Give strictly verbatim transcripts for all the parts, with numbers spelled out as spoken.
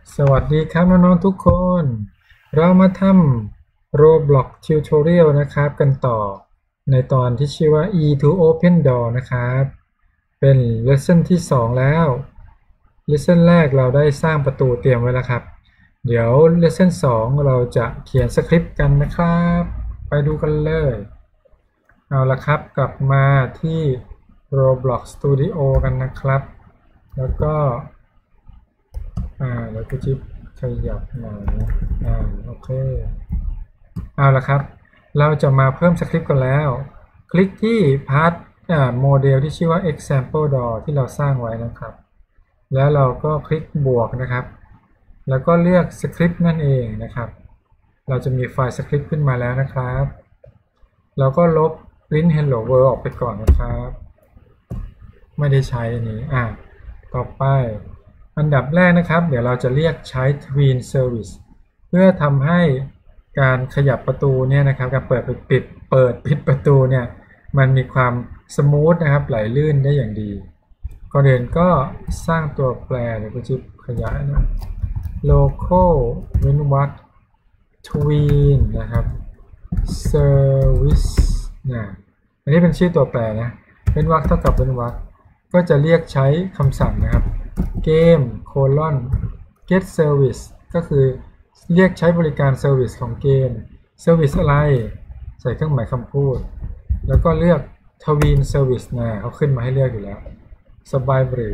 สวัสดีครับน้องๆทุกคน เรามาทำ Roblox Tutorial นะครับกันต่อในตอนที่ชื่อว่า E to Open Door นะครับเป็น Lesson ที่สองแล้ว Lesson แรกเราได้สร้างประตูเตรียมไว้แล้วครับเดี๋ยว Lesson สองเราจะเขียนสคริปต์กันนะครับไปดูกันเลยเอาละครับกลับมาที่ Roblox Studio กันนะครับแล้วก็อ่าแล้วก็จิ๊บขยับหน่อยนะอ่าโอเคเอาละครับเราจะมาเพิ่มสคริปต์กันแล้วคลิกที่พาร์ทอ่าโมเดลที่ชื่อว่า example door ที่เราสร้างไว้นะครับแล้วเราก็คลิกบวกนะครับแล้วก็เลือกสคริปต์นั่นเองนะครับเราจะมีไฟล์สคริปต์ขึ้นมาแล้วนะครับเราก็ลบ print hello world ออกไปก่อนนะครับไม่ได้ใช้อันนี้อ่าต่อไปอันดับแรกนะครับเดี๋ยวเราจะเรียกใช้ Tween Service เพื่อทำให้การขยับประตูเนี่ยนะครับการเปิดปิดเปิดปิดประตูเนี่ยมันมีความสมูทนะครับไหลลื่นได้อย่างดีก่อนอื่นก็สร้างตัวแปรเดี๋ยวก็จะขยายนะ local เว้นวรรค tween นะครับ service นะอันนี้เป็นชื่อตัวแปรนะเว้นวรรคเท่ากับเว้นวรรคก็จะเรียกใช้คำสั่งนะครับ game colon get service ก็คือเรียกใช้บริการ service ของเกม service อะไรใส่เครื่องหมายคำพูดแล้วก็เลือก tween service นะเขาขึ้นมาให้เลือกอยู่แล้วสบายหรือ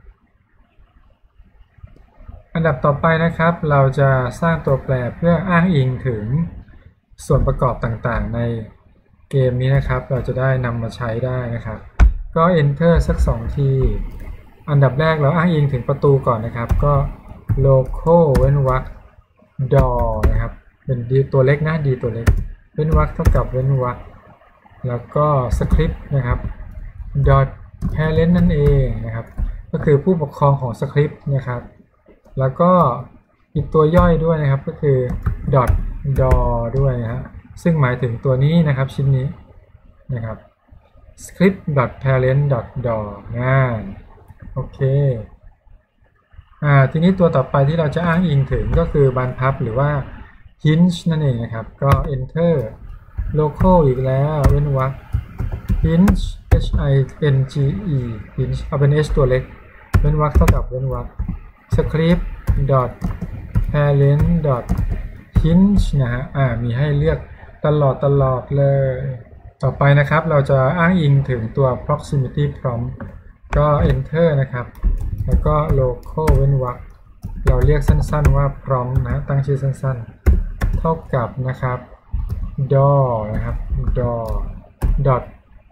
อันดับต่อไปนะครับเราจะสร้างตัวแปรเพื่ออ้างอิงถึงส่วนประกอบต่างๆในเกมนี้นะครับเราจะได้นำมาใช้ได้นะครับก็ enter สักสองทีอันดับแรกเราอ้างอิงถึงประตูก่อนนะครับก็ local เว้นวรรค door นะครับเป็นดีตัวเล็กนะดีตัวเล็กเว้นวรรคเท่ากับเว้นวรรคแล้วก็ script นะครับ dot parent นั่นเองนะครับก็คือผู้ปกครองของสคริปต์นะครับแล้วก็อีกตัวย่อยด้วยนะครับก็คือ dot door ด้วยนะฮะซึ่งหมายถึงตัวนี้นะครับชิ้นนี้นะครับ script dot parent dot door นะโอเคอ่าทีนี้ตัวต่อไปที่เราจะอ้างอิงถึงก็คือบานพับหรือว่า hinge นั่นเองนะครับก็ enter local อีกแล้วเว้นวรรค hinge h i n g e hinge เอาเป็น h ตัวเล็กเว้นวรรคเท่ากับเว้นวรรค script dot parent dot hinge นะฮะอ่ามีให้เลือกตลอดตลอดเลยต่อไปนะครับเราจะอ้างอิงถึงตัว proximity prompt ก็ enter นะครับแล้วก็ local เว้นวรรคเราเรียกสั้นๆว่า prompt นะตั้งชื่อสั้นๆเท่ากับนะครับ door นะครับ door dot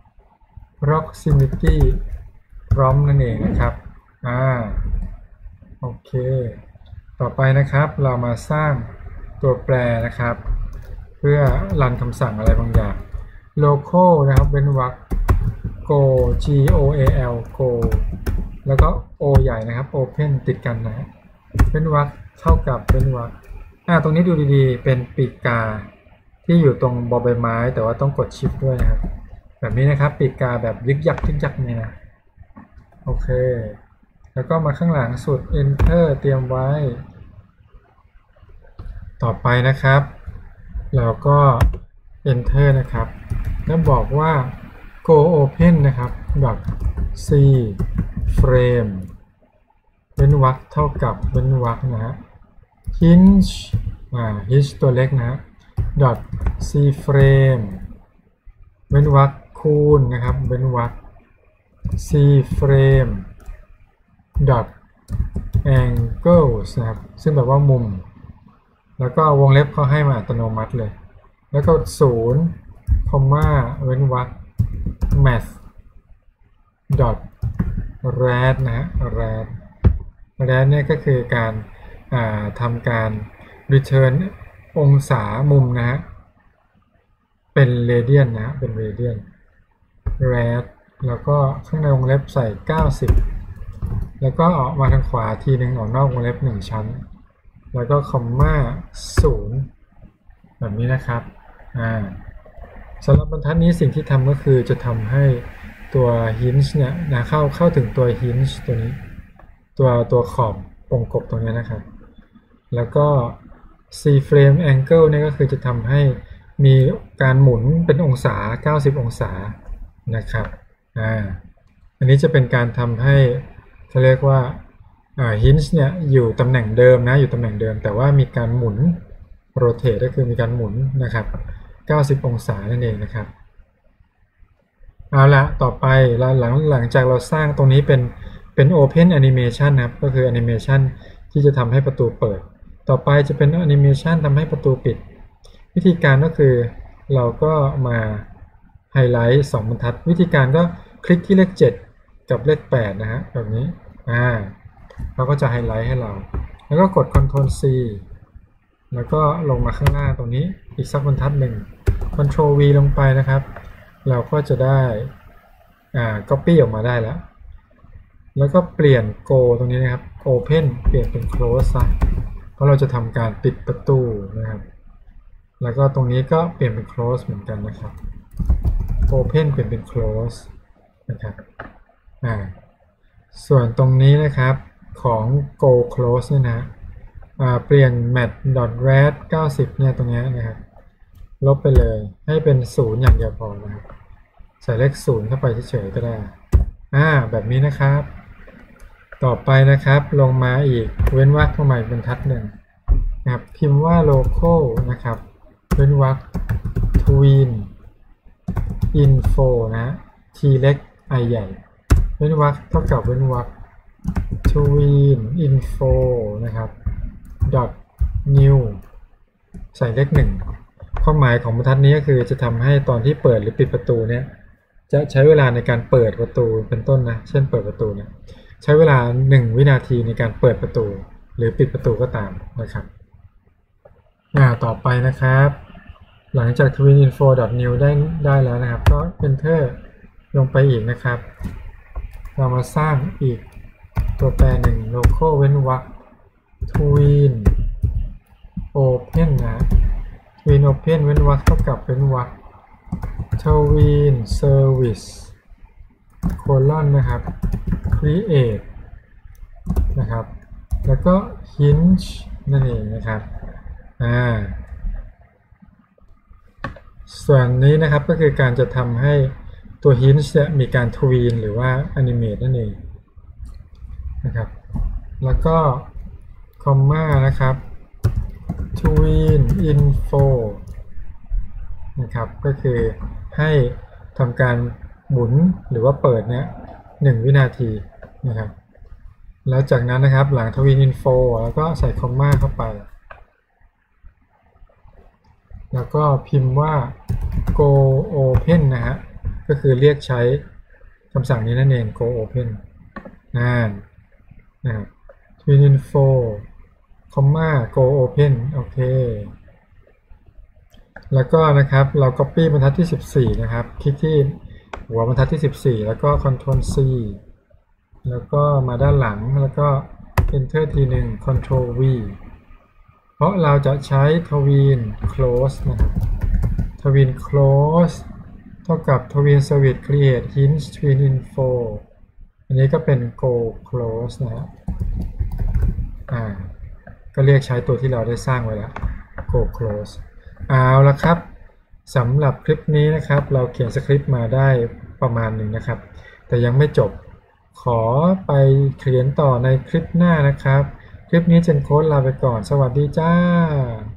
proximity prompt นั่นเองนะครับอ่าโอเคต่อไปนะครับเรามาสร้างตัวแปรนะครับเพื่อรันคำสั่งอะไรบางอย่าง local นะครับเว้นวรรค go g o a l go แล้วก็ o ใหญ่นะครับ open ติดกันนะเว้นวรรคเท่ากับเว้นวรรคอ่าตรงนี้ดูดีๆเป็นปีกกาที่อยู่ตรงบอใบไม้แต่ว่าต้องกด shift ด้วยนะครับแบบนี้นะครับปีกกาแบบยึกยักยึกยักนี่นะโอเคแล้วก็มาข้างหลังสุด enter เตรียมไว้ต่อไปนะครับเราก็ enter นะครับแล้วบอกว่า go open นะครับ dot c frame เว้นวรรคเท่ากับเว้นวรรคนะฮะ hinge อ่า hinge ตัวเล็กนะฮะ dot c frame เว้นวรรคคูณนะครับเว้นวรรค c frame dot angles นะครับซึ่งแบบว่ามุมแล้วก็วงเล็บเขาให้มาอัตโนมัติเลยแล้วก็ศูนย์คอมมาเว้นวรรค math dot rad นะฮะ rad rad เนี่ยก็คือการทำการ return องศามุมนะฮะเป็นเรเดียนนะเป็นเรเดียน rad แล้วก็ข้างในวงเล็บใส่เก้าสิบแล้วก็ออกมาทางขวาทีหนึ่งออกนอกวงเล็บหนึ่งชั้นแล้วก็คอมมาศูนย์แบบนี้นะครับอ่าสำหรับบรรทัดนี้สิ่งที่ทำก็คือจะทำให้ตัว hinge เนี่ยนะเข้าเข้าถึงตัว hinge ตัวนี้ตัวตัวขอบวงกบตรงนี้นะครับแล้วก็ C frame angle เนี่ยก็คือจะทำให้มีการหมุนเป็นองศาเก้าสิบองศานะครับอ่าอันนี้จะเป็นการทำให้เขาเรียกว่าอ่า hinge เนี่ยอยู่ตำแหน่งเดิมนะอยู่ตำแหน่งเดิมแต่ว่ามีการหมุน rotate ก็คือมีการหมุนนะครับเก้าสิบองศานั่นเองนะครับเอาละต่อไปหลังหลังจากเราสร้างตรงนี้เป็นเป็น open animation นะครับก็คือ animation ที่จะทำให้ประตูเปิดต่อไปจะเป็น animation ทำให้ประตูปิดวิธีการก็คือเราก็มาไฮไลท์สองบรรทัดวิธีการก็คลิกที่เลขเจ็ดกับเลขแปดนะฮะแบบนี้อ่าเราก็จะไฮไลท์ให้เราแล้วก็กด control C แล้วก็ลงมาข้างล่างตรงนี้อีกสักบรรทัดหนึ่ง control V ลงไปนะครับเราก็จะได้อ่า copy ออกมาได้แล้วแล้วก็เปลี่ยน go ตรงนี้นะครับ open เปลี่ยนเป็น close ซะเพราะเราจะทำการปิดประตูนะครับแล้วก็ตรงนี้ก็เปลี่ยนเป็น close เหมือนกันนะครับ open เปลี่ยนเป็น close นะครับอ่าส่วนตรงนี้นะครับของ go close เนี่ยนะอ่าเปลี่ยน mat.rad เก้าสิบเนี่ยตรงนี้นะครับลบไปเลยให้เป็นศูนย์อย่างเดียวพอนะครับใส่เลขศูนย์เข้าไปเฉยๆก็ได้อ่าแบบนี้นะครับต่อไปนะครับลงมาอีกเว้นวรรคเข้ามาอีกบรรทัดหนึ่งนะครับพิมพ์ว่า local นะครับเว้นวรรค tween info นะ t เล็ก i ใหญ่เว้นวรรคเท่ากับเว้นวรรค tween info นะครับ dot new ใส่เลขหนึ่งความหมายของบรรทัดนี้ก็คือจะทำให้ตอนที่เปิดหรือปิดประตูเนี่ยจะใช้เวลาในการเปิดประตูเป็นต้นนะเช่นเปิดประตูเนี่ยใช้เวลาหนึ่งวินาทีในการเปิดประตูหรือปิดประตูก็ตามนะครับอ่าต่อไปนะครับหลังจาก tweeninfo.new ได้ได้แล้วนะครับก็ enter ลงไปอีกนะครับเรามาสร้างอีกตัวแปรหนึ่ง local เว้นวรรค tween open นะ tween open เว้นวรรคเท่ากับเว้นวรรค tween service colon นะครับ create นะครับแล้วก็ hinge นั่นเองนะครับอ่าส่วนนี้นะครับก็คือการจะทำให้ตัว hinge เนี่ยมีการ tween หรือว่า animate นั่นเองนะครับแล้วก็ comma นะครับ tween info นะครับก็คือให้ทำการหมุนหรือว่าเปิดเนี่ยหนึ่งวินาทีนะครับแล้วจากนั้นนะครับหลัง tween info แล้วก็ใส่คอมม่าเข้าไปแล้วก็พิมพ์ว่า go open นะฮะก็คือเรียกใช้คำสั่งนี้นั่นเอง go open นั่นนะครับ tween info คอมม่า go open โอเคแล้วก็นะครับเรา copy บรรทัดที่สิบสี่นะครับคลิกที่หัวบรรทัดที่สิบสี่แล้วก็ control C แล้วก็มาด้านหลังแล้วก็ enter ทีหนึ่ง control V เพราะเราจะใช้ tween close นะครับ tween close เท่ากับ tween service create hinge tween info อันนี้ก็เป็น go close นะฮะอ่าก็เรียกใช้ตัวที่เราได้สร้างไว้แล้ว go close เอาละครับสำหรับคลิปนี้นะครับเราเขียนสคริปต์มาได้ประมาณหนึ่งนะครับแต่ยังไม่จบขอไปเขียนต่อในคลิปหน้านะครับคลิปนี้เจนโค้ดลาไปก่อนสวัสดีจ้า